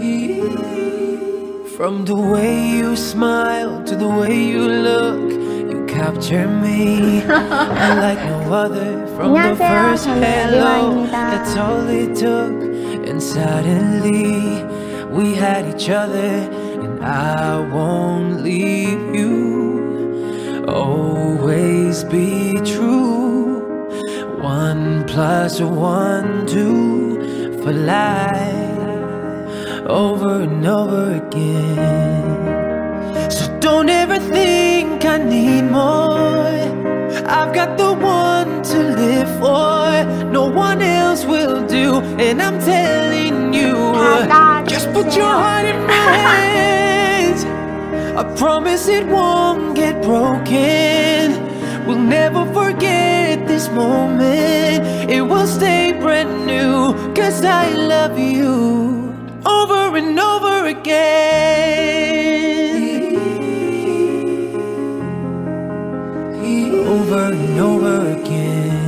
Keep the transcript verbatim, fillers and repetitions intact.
From the way you smile to the way you look, you capture me unlike no other. From the first hello, that's all it took, and suddenly we had each other, and I won't leave you. Always be true. One plus one, two for life. Over and over again. So don't ever think I need more. I've got the one to live for. No one else will do. And I'm telling you, just put your heart in my hands. I promise it won't get broken. We'll never forget this moment. It will stay brand new, 'cause I love you. Over and over again. Over and over again.